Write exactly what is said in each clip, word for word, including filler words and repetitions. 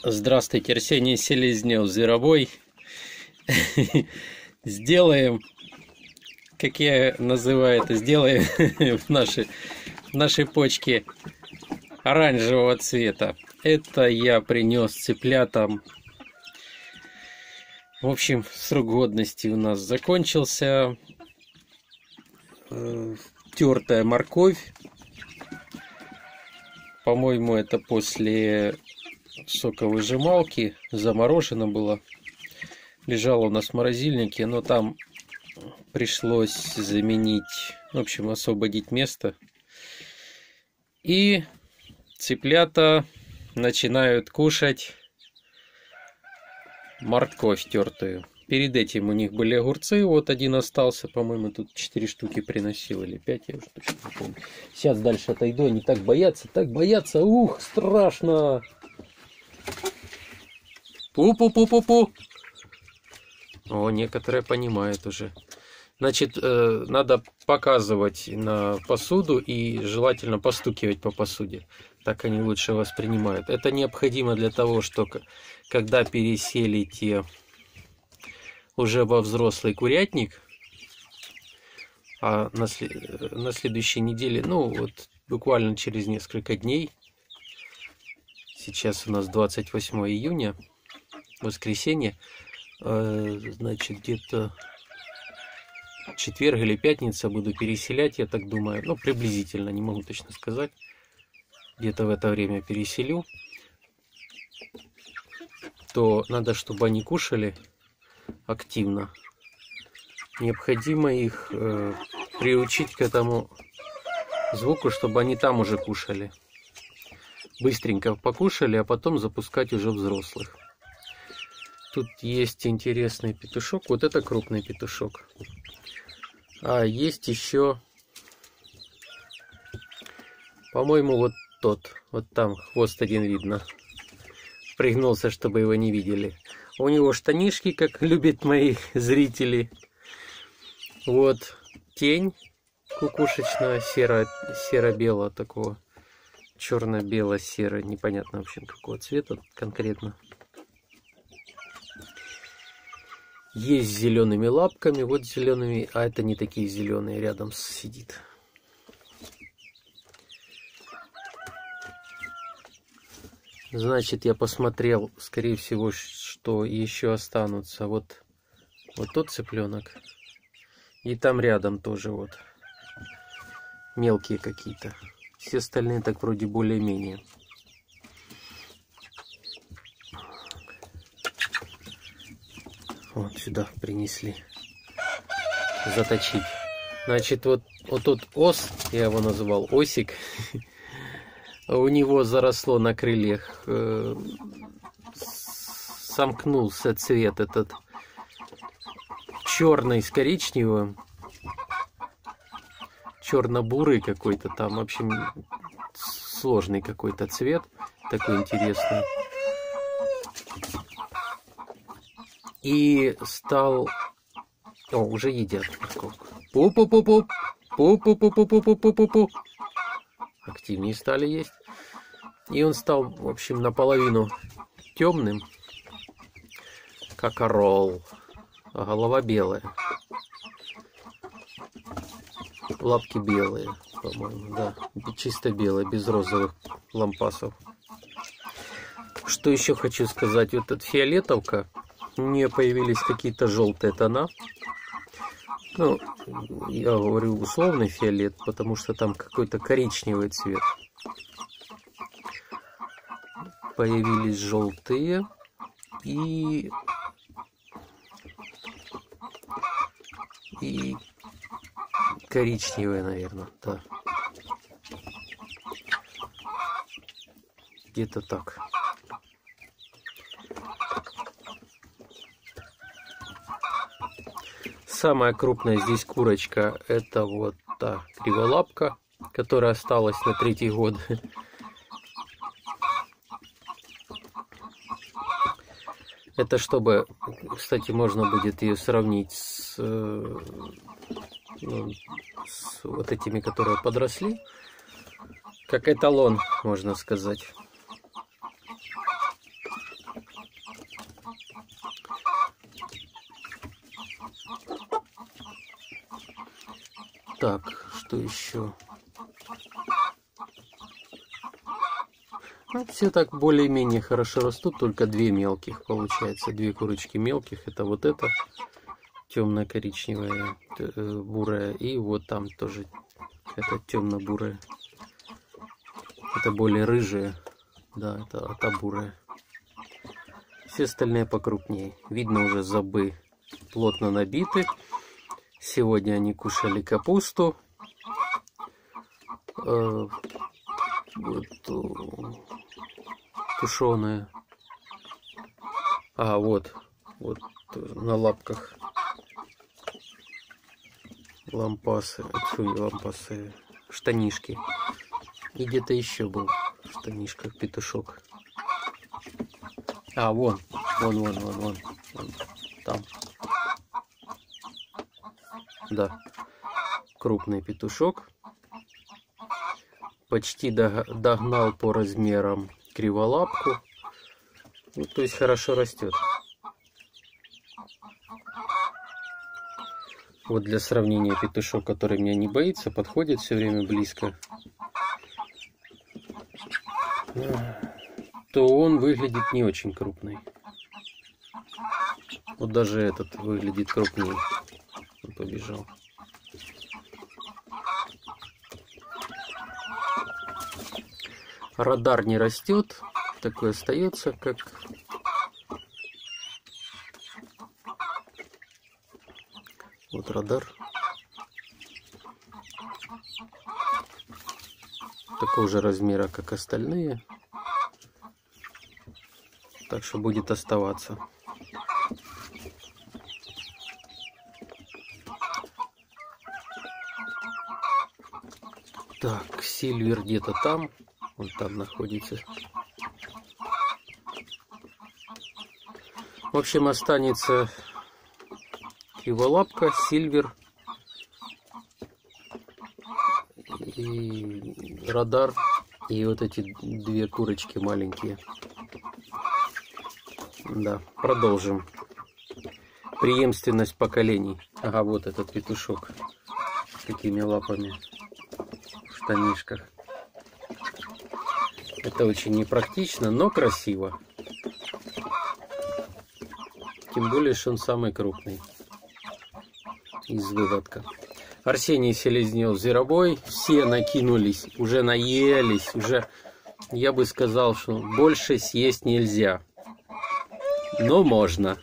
Здравствуйте, Арсений Селезнев, Зверобой. Сделаем, как я называю это, сделаем в нашей, в нашей почке оранжевого цвета. Это я принес цыплятам. В общем, срок годности у нас закончился. Тертая морковь. По-моему, это после соковыжималки. Заморожено было. Лежало у нас в морозильнике, но там пришлось заменить, в общем, освободить место. И цыплята начинают кушать морковь тертую. Перед этим у них были огурцы, вот один остался, по-моему, тут четыре штуки приносил, или пять, я уже точно не помню. Сейчас дальше отойду, они так боятся, так боятся, ух, страшно! Пу-пу-пу-пу-пу! О, некоторые понимают уже. Значит, э, надо показывать на посуду и желательно постукивать по посуде. Так они лучше воспринимают. Это необходимо для того, что когда переселите уже во взрослый курятник, а на, след... на следующей неделе, ну вот буквально через несколько дней, сейчас у нас двадцать восьмое июня, воскресенье, э, значит, где-то четверг или пятница буду переселять, я так думаю, ну приблизительно, не могу точно сказать, где-то в это время переселю, то надо, чтобы они кушали активно. Необходимо их э, приучить к этому звуку, чтобы они там уже кушали. Быстренько покушали, а потом запускать уже взрослых. Тут есть интересный петушок. Вот это крупный петушок. А есть еще, по-моему, вот тот. Вот там хвост один видно. Пригнулся, чтобы его не видели. У него штанишки, как любят мои зрители. Вот тень кукушечная, серо, серо-белого такого. Черно-бело-серо, непонятно, в общем, какого цвета конкретно. Есть с зелеными лапками, вот зелеными, а это не такие зеленые, рядом сидит. Значит, я посмотрел, скорее всего, что еще останутся вот, вот тот цыпленок. И там рядом тоже вот мелкие какие-то. Все остальные так вроде более-менее. Вот сюда принесли. Заточить. Значит, вот, вот тот ос, я его называл осик. У него заросло на крыльях. Э, сомкнулся цвет этот черный с коричневым. Черно-бурый какой-то там. В общем, сложный какой-то цвет. Такой интересный. И стал... О, уже едят морковку. Пу-пу-пу-пу. Пу-пу-пу-пу-пу-пу-пу-пу. Активнее стали есть. И он стал, в общем, наполовину темным, как орол. А голова белая. Лапки белые, по-моему, да. Чисто белые, без розовых лампасов. Что еще хочу сказать? Вот эта фиолетовка. У нее появились какие-то желтые тона. Ну, я говорю условный фиолет, потому что там какой-то коричневый цвет. Появились желтые и... и коричневые, наверное, да. Где-то так. Самая крупная здесь курочка, это вот та криволапка, которая осталась на третий год. Это чтобы, кстати, можно будет ее сравнить с, ну, с вот этими, которые подросли. Как эталон, можно сказать. Так, что еще? Ну, все так более-менее хорошо растут, только две мелких получается. Две курочки мелких. Это вот это темно-коричневая, бурая. И вот там тоже это темно-бурая. Это более рыжие. Да, это, это бурая. Все остальные покрупнее. Видно, уже зубы плотно набиты. Сегодня они кушали капусту. Э, вот, тушеная. А, вот. Вот на лапках лампасы. Фу, лампасы. Штанишки. И где-то еще был в штанишках петушок. А, вон. Вон, вон, вон, вон. вон. Там. Да. Крупный петушок. Почти догнал по размерам криволапку. Ну, то есть хорошо растет. Вот для сравнения петушок, который меня не боится, подходит все время близко, то он выглядит не очень крупный. Вот даже этот выглядит крупнее. Он побежал. Радар не растет, такой остается, как вот радар. Такого же размера, как остальные. Так что будет оставаться. Так, Сильвер где-то там. Он там находится. В общем, останется криволапка, Сильвер и радар. И вот эти две курочки маленькие. Да, продолжим. Преемственность поколений. Ага, вот этот петушок с такими лапами в штанишках. Это очень непрактично, но красиво. Тем более, что он самый крупный из выводка. Арсений Селезнев, Зверобой. Все накинулись, уже наелись. Уже, я бы сказал, что больше съесть нельзя. Но можно.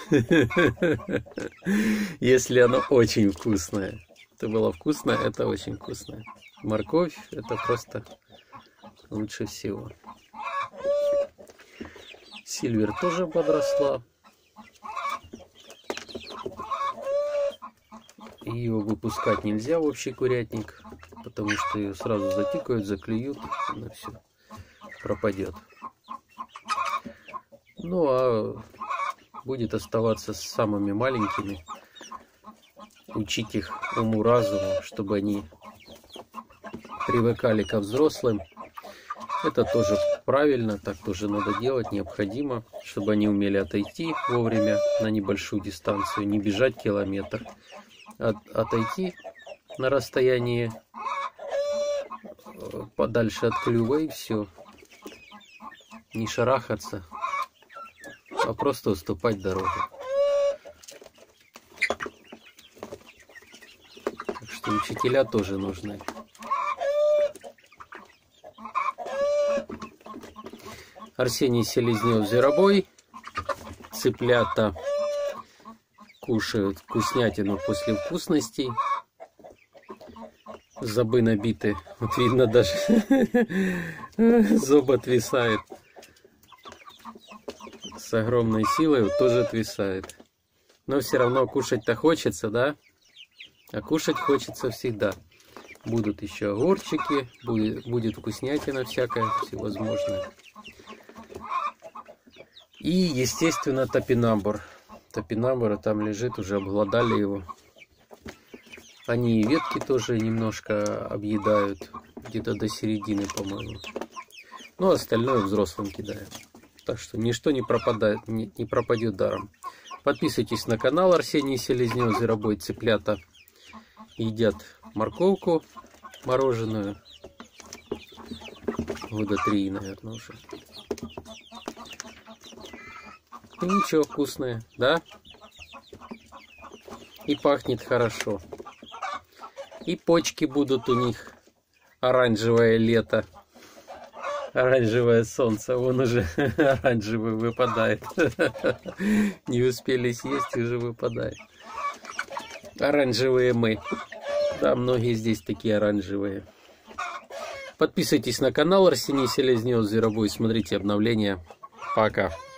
Если оно очень вкусное. Это было вкусно, это очень вкусно. Морковь, это просто лучше всего. Сильвер тоже подросла. Ее выпускать нельзя в общий курятник, потому что ее сразу затикают, заклюют, она все пропадет. Ну а будет оставаться с самыми маленькими, учить их уму-разуму, чтобы они привыкали ко взрослым. Это тоже правильно, так тоже надо делать, необходимо, чтобы они умели отойти вовремя на небольшую дистанцию, не бежать километр, а отойти на расстояние подальше от клюва и все. Не шарахаться, а просто уступать дорогу. Так что учителя тоже нужны. Арсений Селезнев, Зверобой. Цыплята кушают вкуснятину после вкусностей. Зубы набиты. Вот видно, даже зуб отвисает. С огромной силой вот тоже отвисает. Но все равно кушать-то хочется, да? А кушать хочется всегда. Будут еще огурчики, будет, будет вкуснятина всякая, всевозможная. И, естественно, топинамбур. Топинамбура там лежит, уже обглодали его. Они и ветки тоже немножко объедают, где-то до середины, по-моему. Ну, остальное взрослым кидают. Так что ничто не пропадает, не, не пропадет даром. Подписывайтесь на канал Арсений Селезнев, Зверобой. Цыплята едят морковку мороженую. Года три, наверное, уже. И ничего, вкусное, да? И пахнет хорошо. И почки будут у них. Оранжевое лето. Оранжевое солнце. Вон уже оранжевый выпадает. Не успели съесть, уже выпадает. Оранжевые мы. Да, многие здесь такие оранжевые. Подписывайтесь на канал Арсений Селезнев Зверобой. Смотрите обновления. Пока.